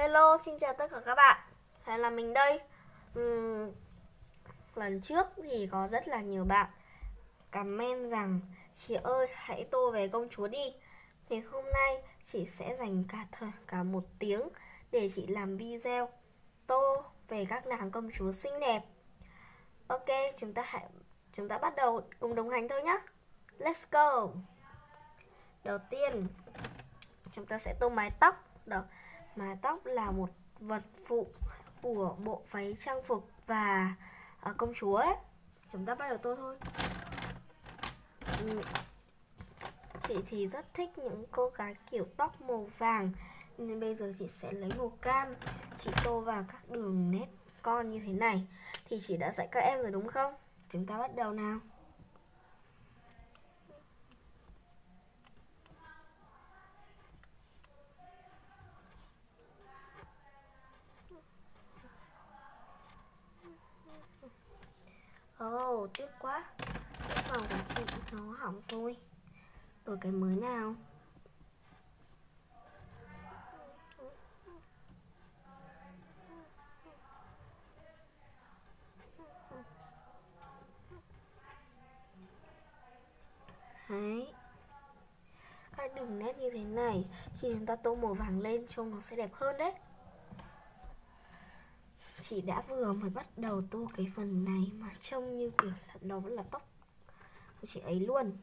Hello, xin chào tất cả các bạn. Thế là mình đây. Lần trước thì có rất là nhiều bạn comment rằng chị ơi hãy tô về công chúa đi. Thì hôm nay chị sẽ dành cả 1 tiếng để chị làm video tô về các nàng công chúa xinh đẹp. Ok, chúng ta bắt đầu cùng đồng hành thôi nhé. Let's go. Đầu tiên chúng ta sẽ tô mái tóc. Mái tóc là một vật phụ của bộ váy trang phục và công chúa ấy. Chúng ta bắt đầu tô thôi. Chị thì rất thích những cô gái kiểu tóc màu vàng, nên bây giờ chị sẽ lấy màu cam. Chị tô vào các đường nét con như thế này. Thì chị đã dạy các em rồi đúng không? Chúng ta bắt đầu nào. Tiếc quá, cái màu của chị nó hỏng rồi. Đổi cái mới nào. Đấy, các đường nét như thế này, khi chúng ta tô màu vàng lên trông nó sẽ đẹp hơn đấy. Chị đã vừa mới bắt đầu tô cái phần này mà trông như kiểu là nó vẫn là tóc của chị ấy luôn.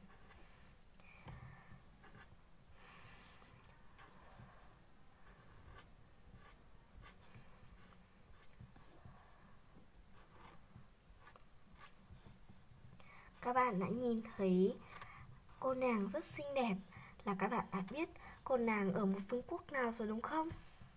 Các bạn đã nhìn thấy cô nàng rất xinh đẹp là các bạn đã biết cô nàng ở một vương quốc nào rồi đúng không?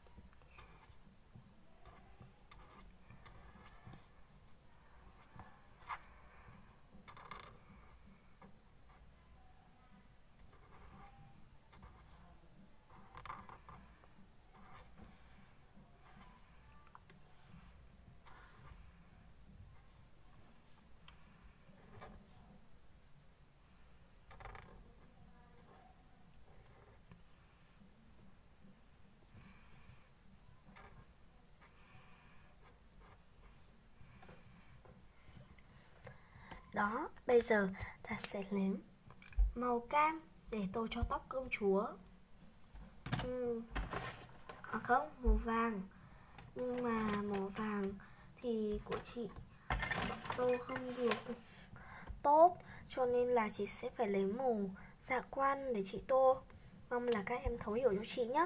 Đó, bây giờ ta sẽ lấy màu cam để tô cho tóc công chúa. Không, màu vàng. Nhưng mà màu vàng thì của chị tô không được tốt, cho nên là chị sẽ phải lấy màu dạ quan để chị tô. Mong là các em thấu hiểu cho chị nhé.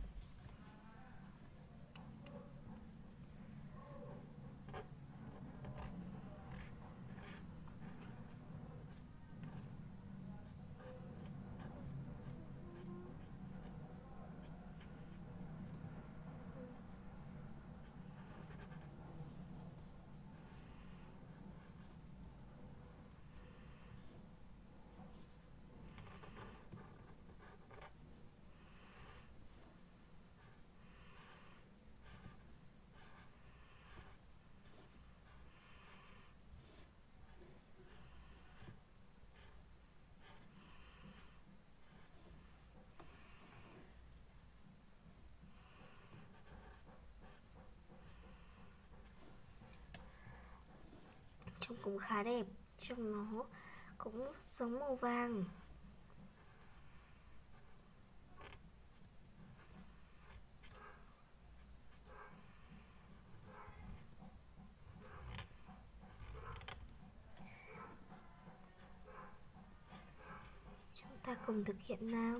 Trông cũng khá đẹp, trông nó cũng rất giống màu vàng. Chúng ta cùng thực hiện nào.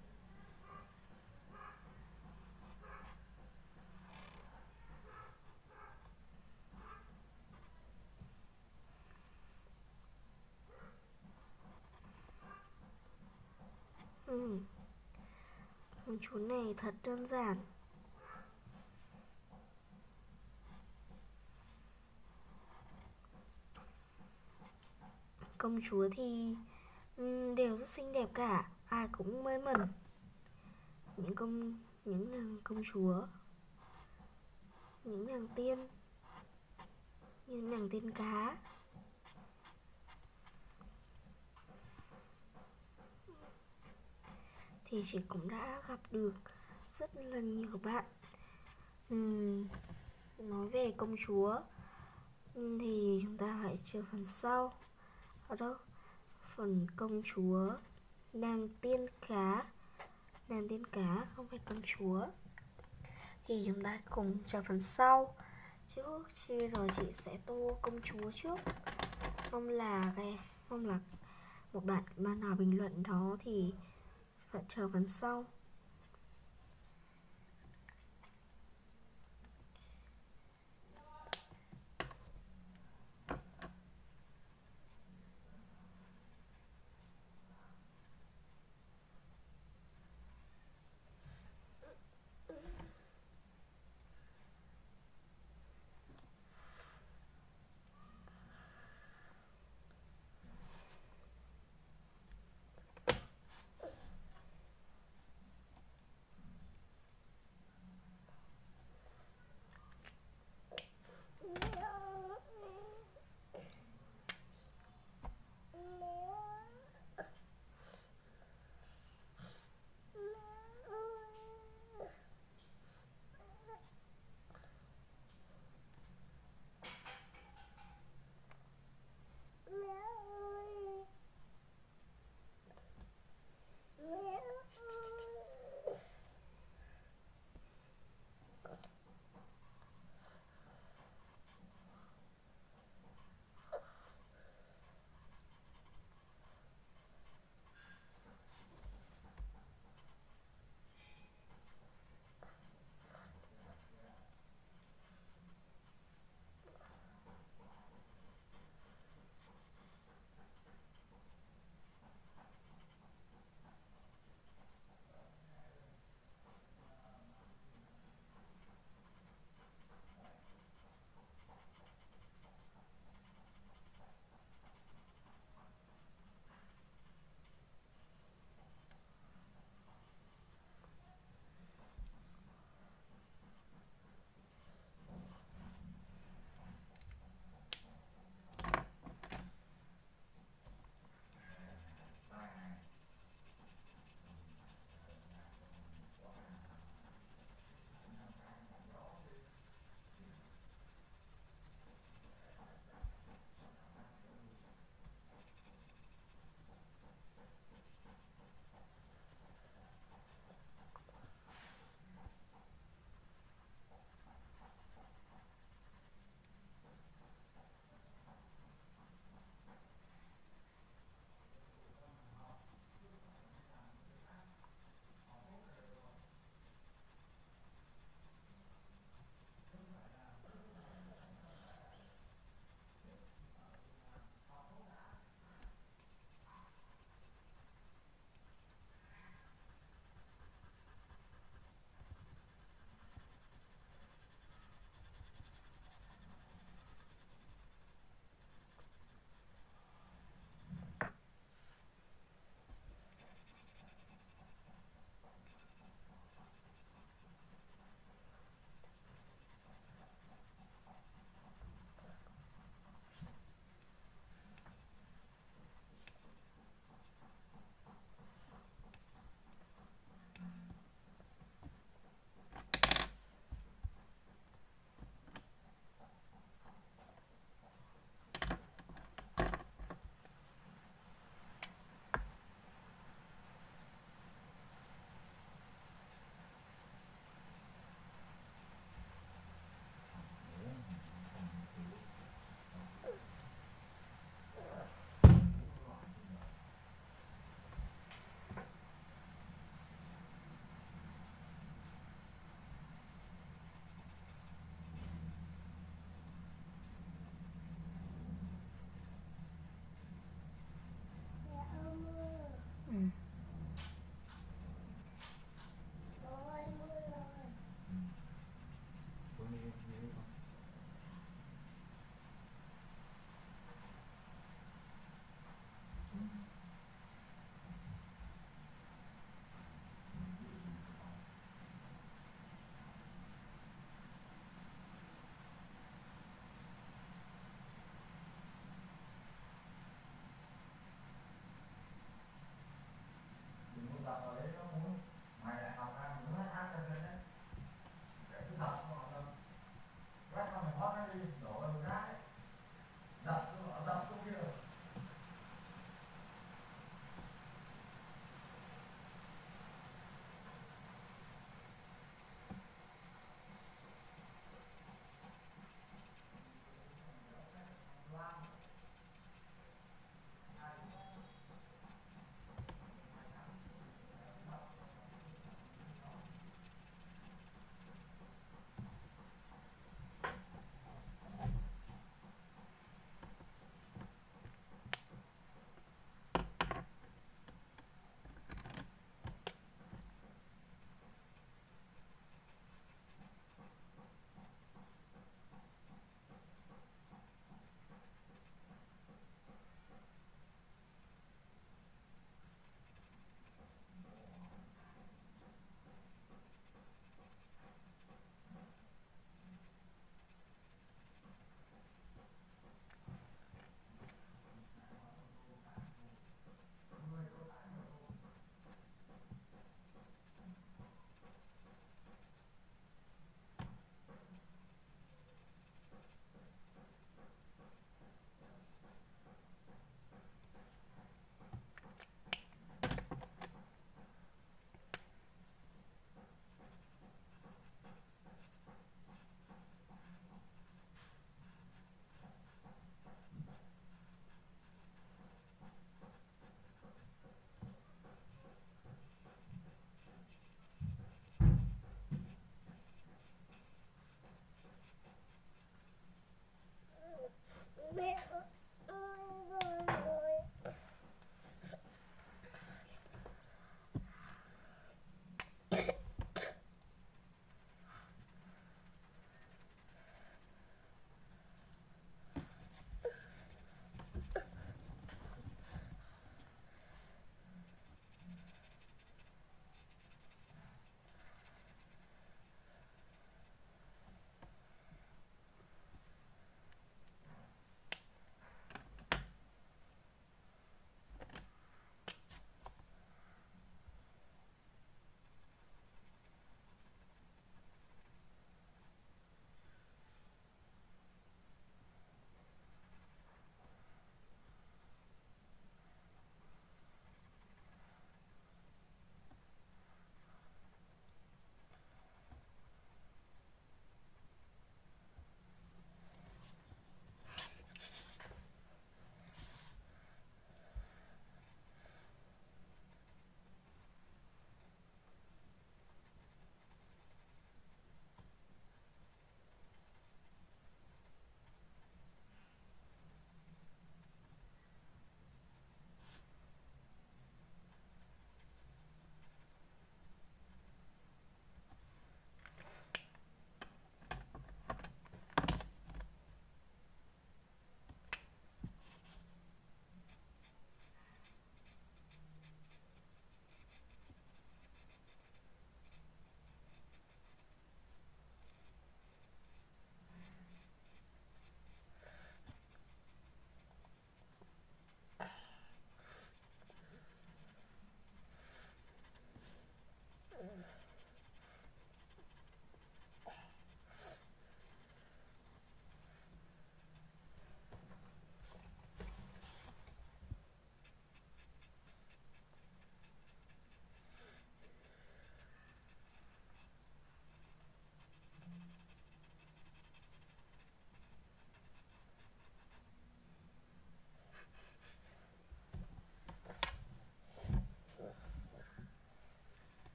Công chúa này thật đơn giản. Công chúa thì đều rất xinh đẹp cả, ai cũng mê mẩn. Những nàng công chúa, những nàng tiên, như nàng tiên cá. Thì chị cũng đã gặp được rất là nhiều bạn Nói về công chúa thì chúng ta hãy chờ phần sau. Ở đâu? Phần công chúa, nàng tiên cá. Nàng tiên cá không phải công chúa. Thì chúng ta cùng chờ phần sau. Chứ bây giờ chị sẽ tô công chúa trước. Mong là một bạn nào bình luận đó thì phải chờ phần sau.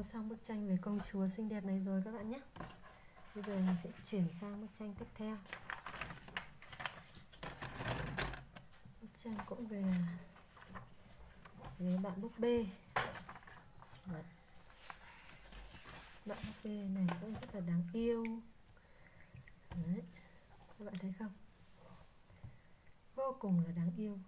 xong bức tranh về công chúa xinh đẹp này rồi các bạn nhé. Bây giờ mình sẽ chuyển sang bức tranh tiếp theo. Bức tranh cũng về bạn búp bê. Đấy. Bạn búp bê này cũng rất là đáng yêu. Đấy. Các bạn thấy không? Vô cùng là đáng yêu.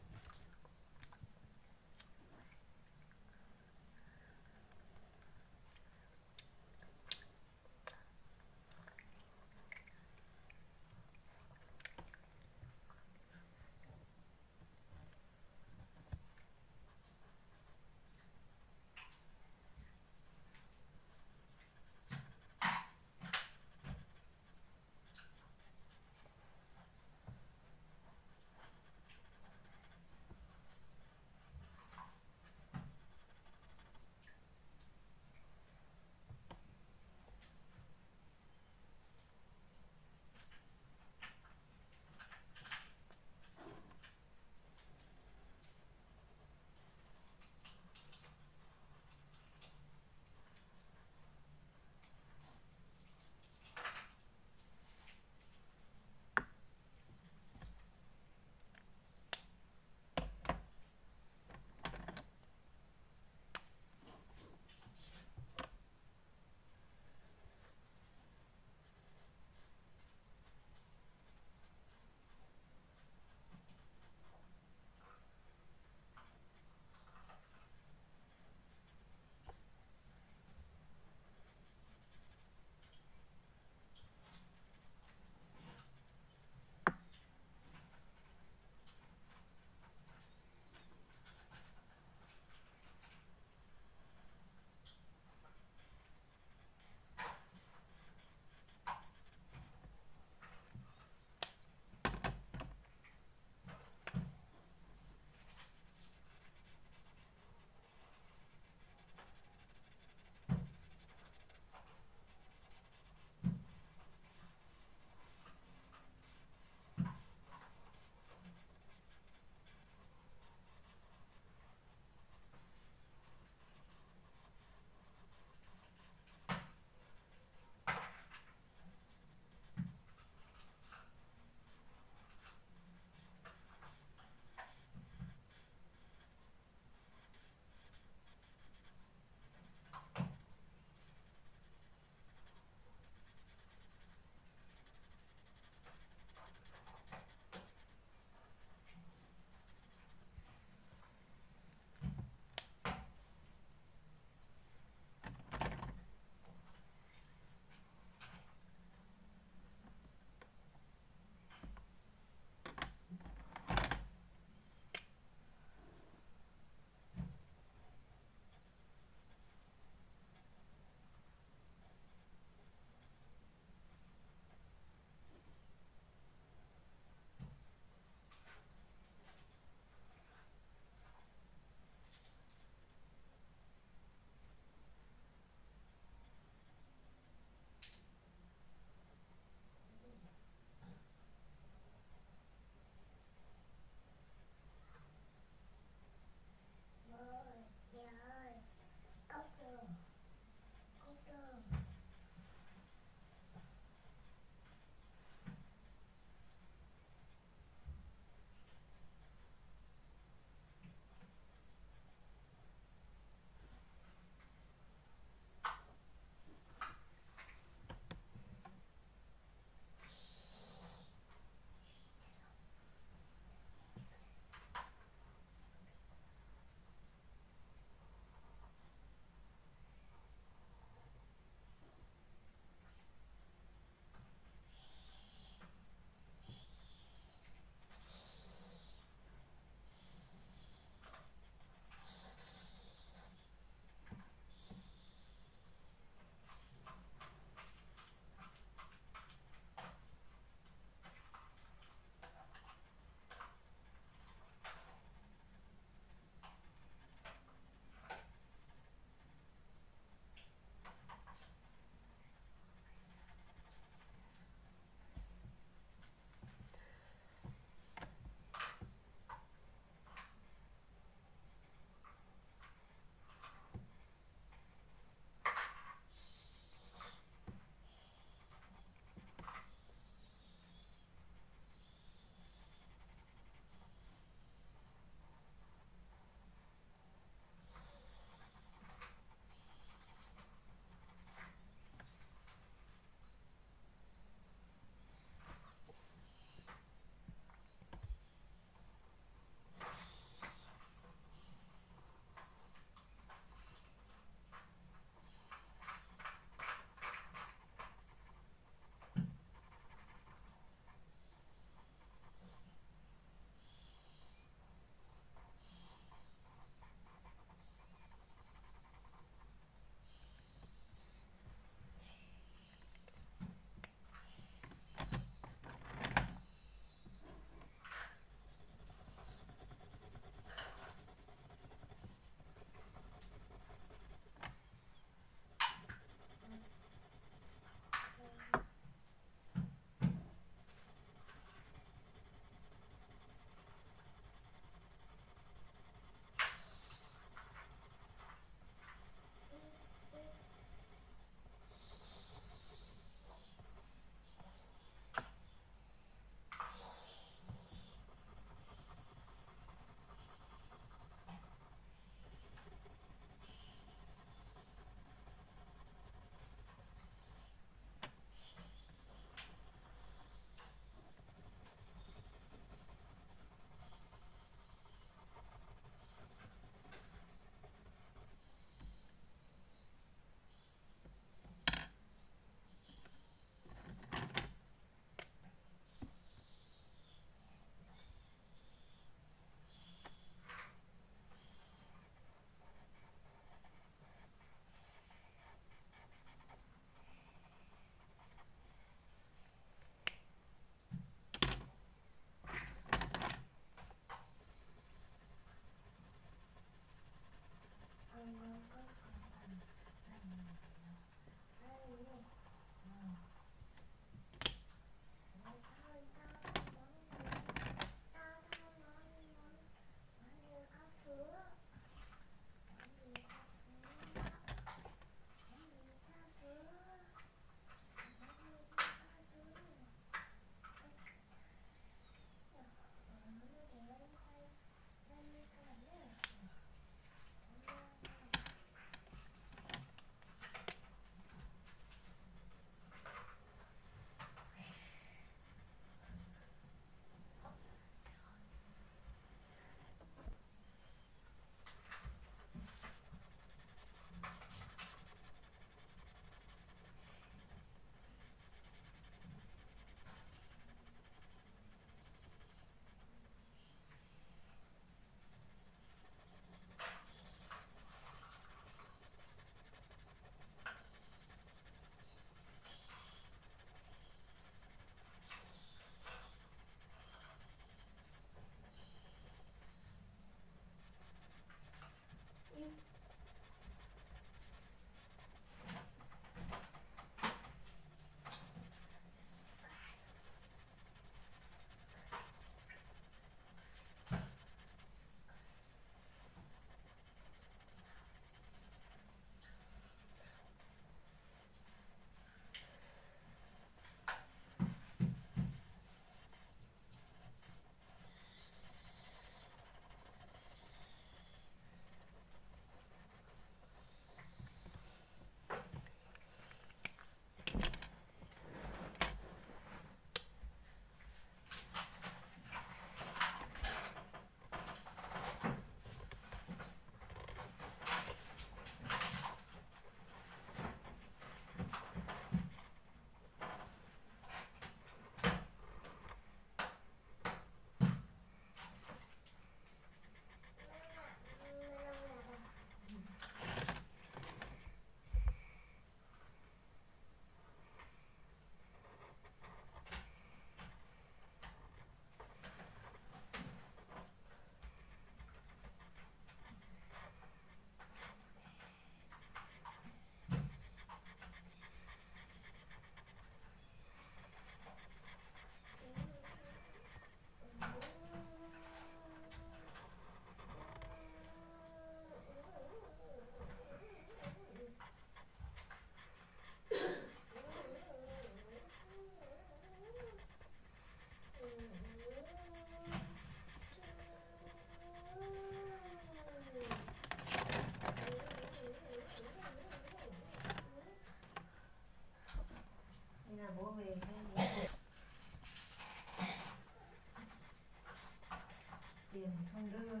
tiền không đưa.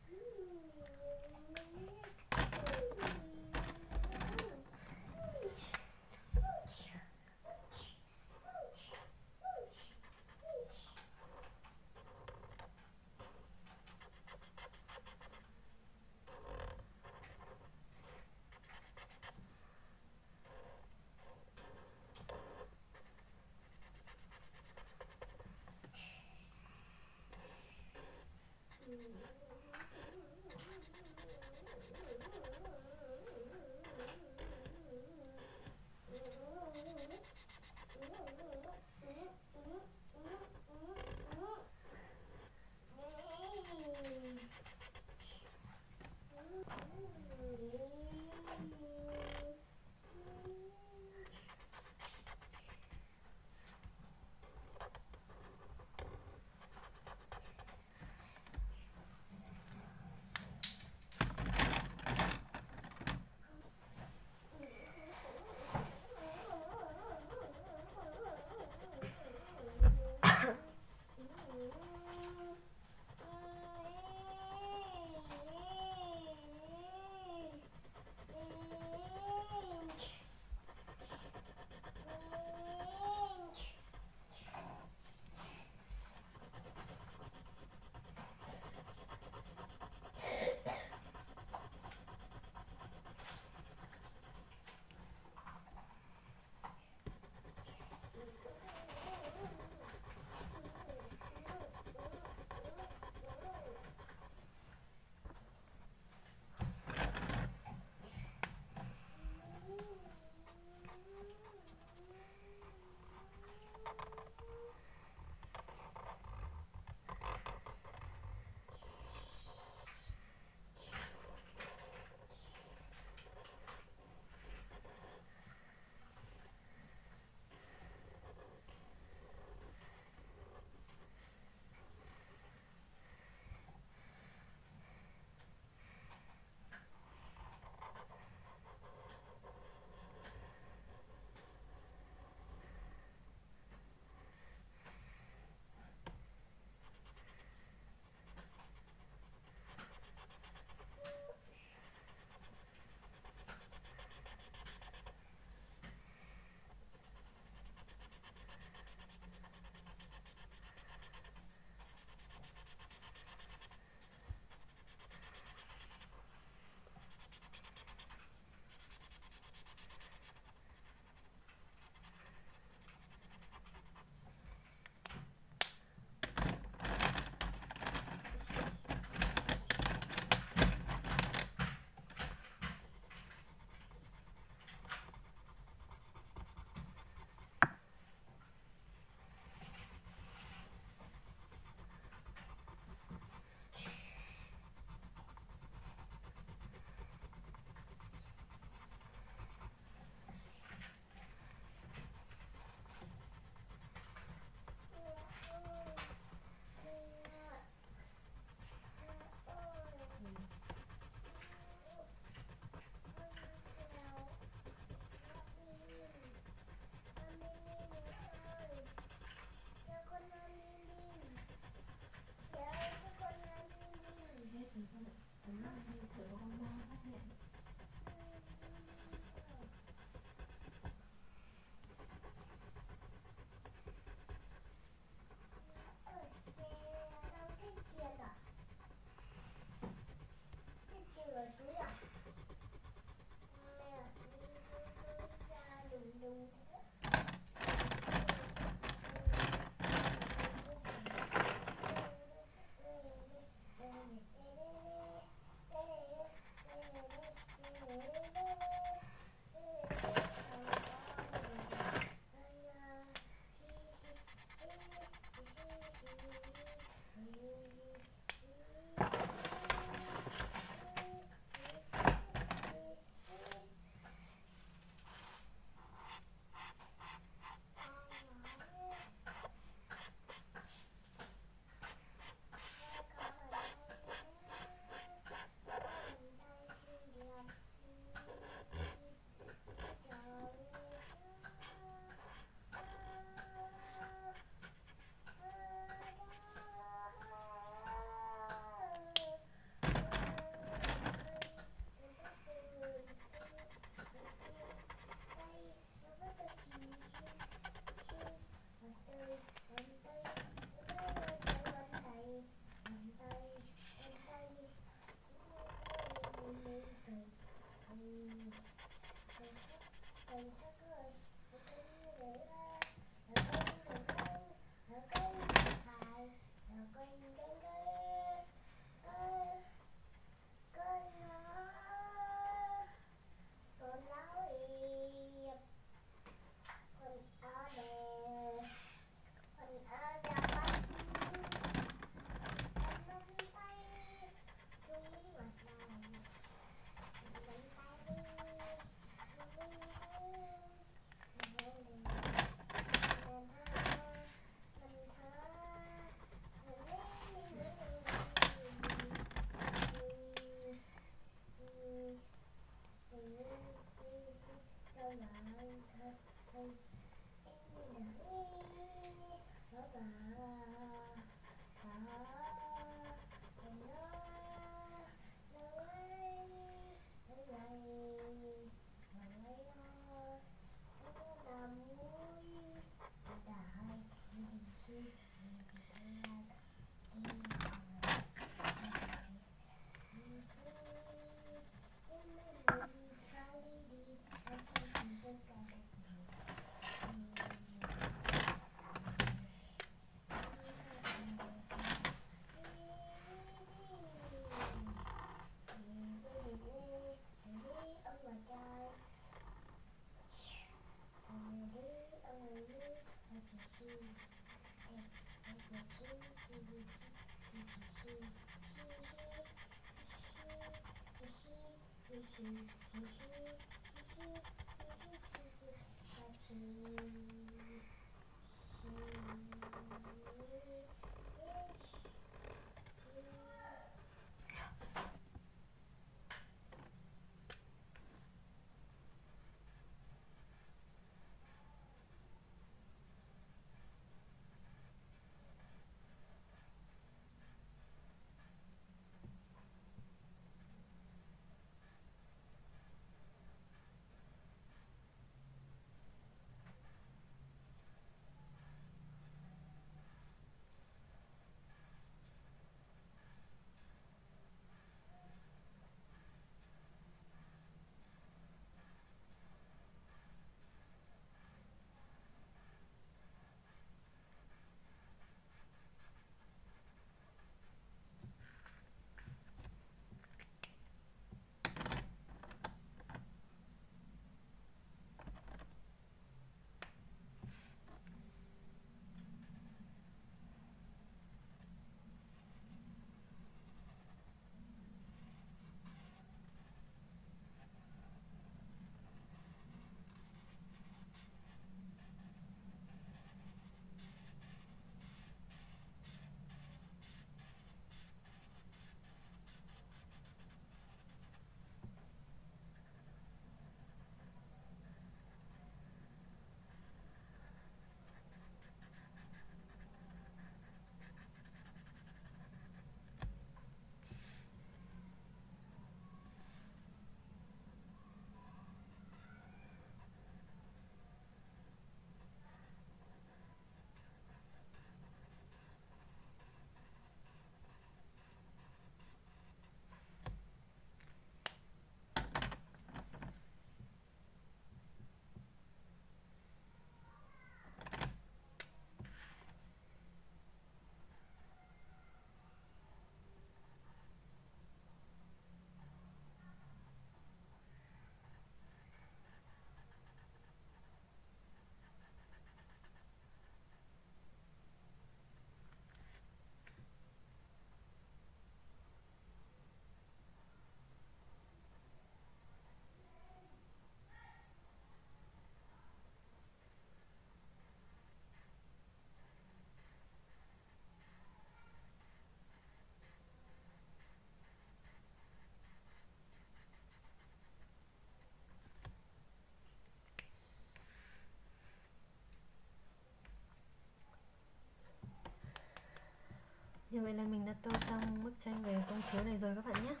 tô xong bức tranh về công chúa này rồi các bạn nhé.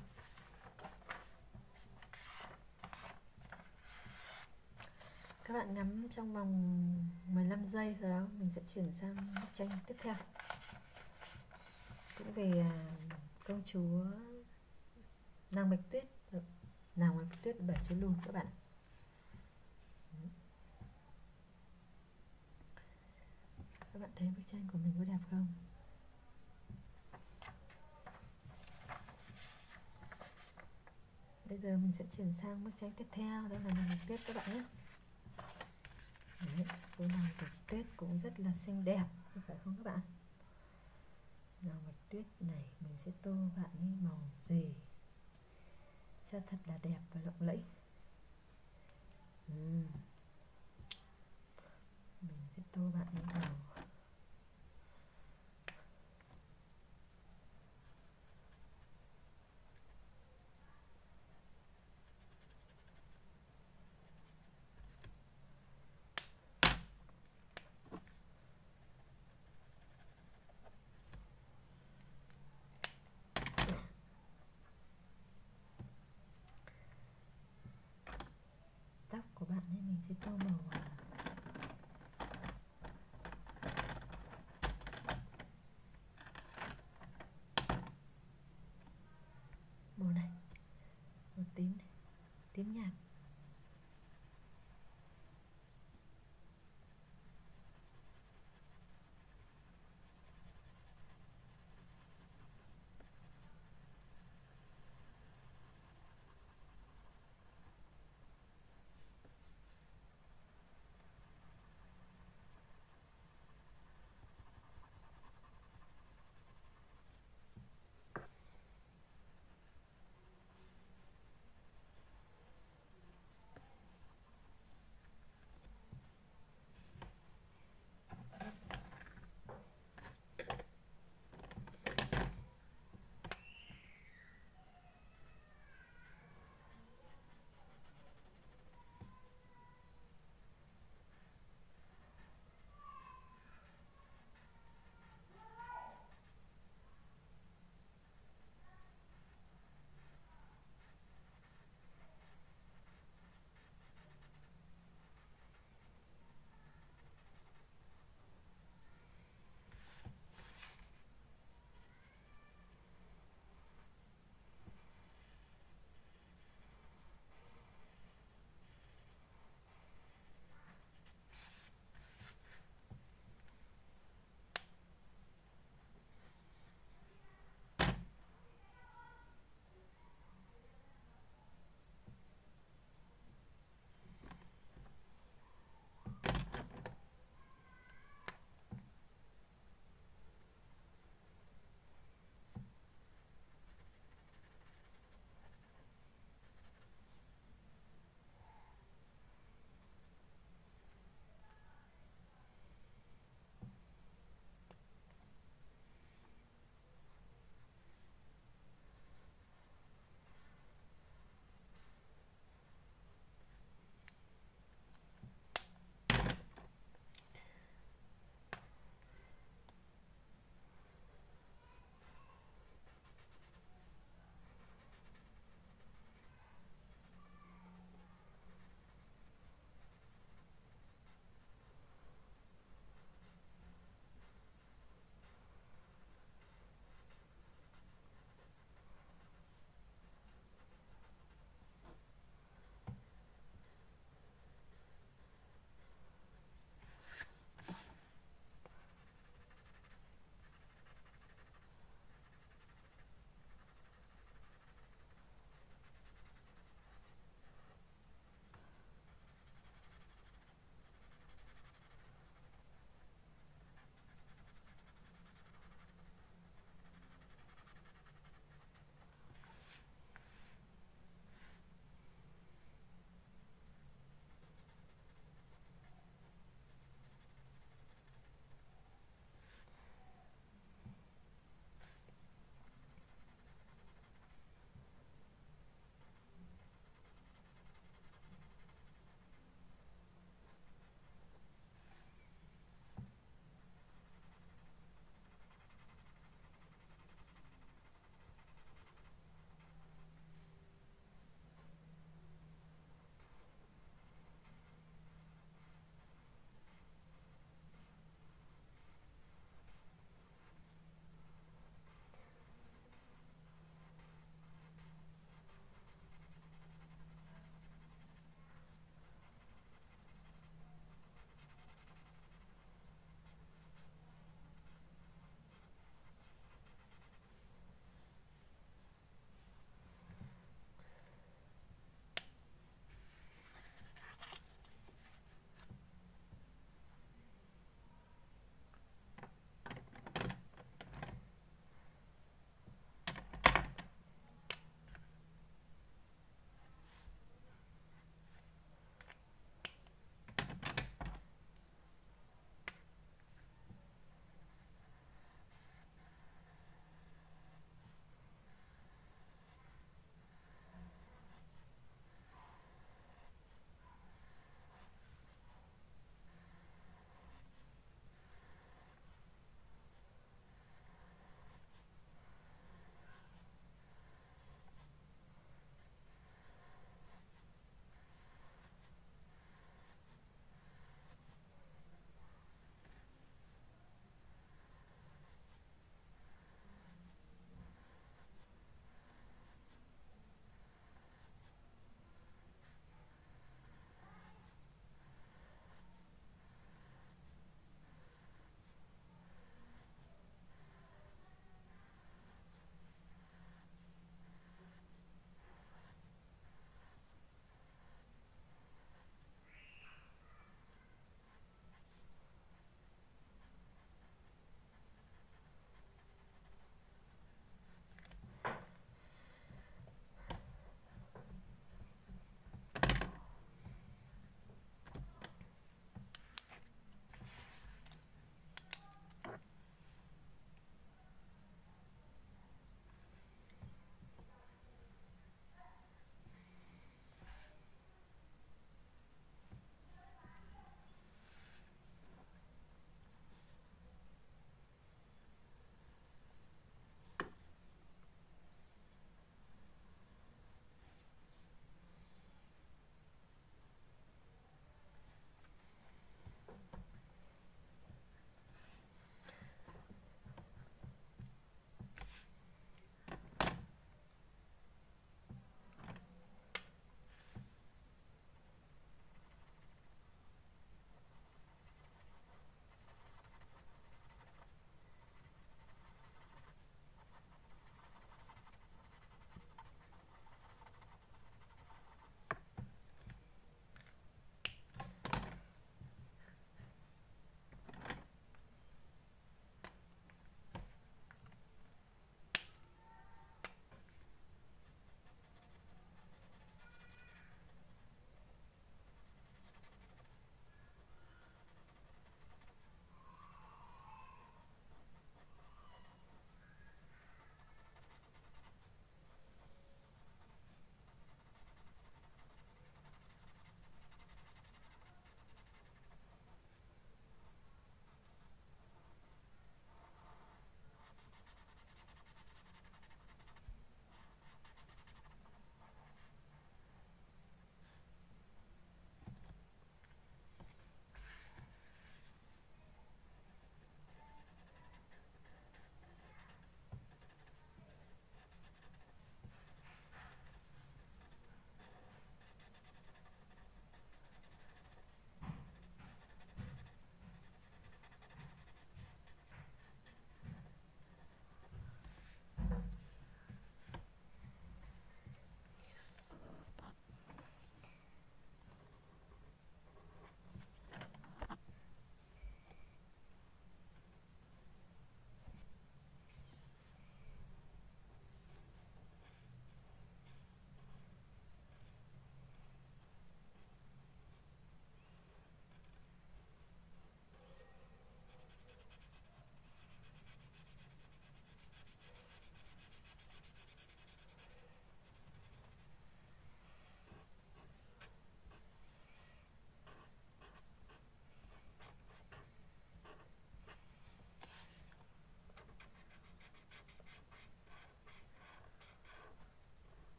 Các bạn ngắm trong vòng 15 giây, sau đó mình sẽ chuyển sang bức tranh tiếp theo, cũng về công chúa nàng Bạch Tuyết. Nàng Bạch Tuyết 7 chữ lùn các bạn. Các bạn thấy bức tranh của mình có đẹp không? Bây giờ mình sẽ chuyển sang bức tranh tiếp theo, đó là nàng Bạch Tuyết các bạn nhé. Đấy, cô nàng Bạch Tuyết cũng rất là xinh đẹp, phải không các bạn? Nàng Bạch Tuyết này mình sẽ tô bạn ấy màu gì cho thật là đẹp và lộng lẫy. Mình sẽ tô bạn ấy màu tóc của bạn ấy, mình sẽ tô màu màu này, màu tím này, tím nhạt.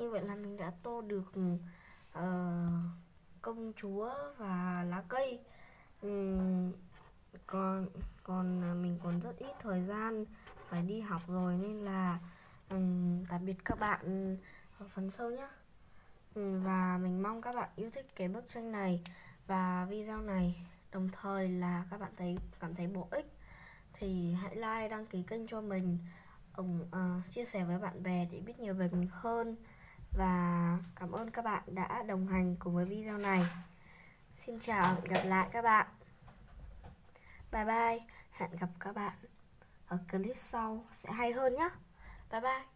Như vậy là mình đã tô được công chúa và lá cây. Còn mình còn rất ít thời gian phải đi học rồi, nên là tạm biệt các bạn ở phần sau nhé. Và mình mong các bạn yêu thích cái bức tranh này và video này, đồng thời là các bạn cảm thấy bổ ích thì hãy like, đăng ký kênh cho mình, chia sẻ với bạn bè để biết nhiều về mình hơn. Và cảm ơn các bạn đã đồng hành cùng với video này. Xin chào, hẹn gặp lại các bạn. Bye bye, hẹn gặp các bạn ở clip sau sẽ hay hơn nhé. Bye bye.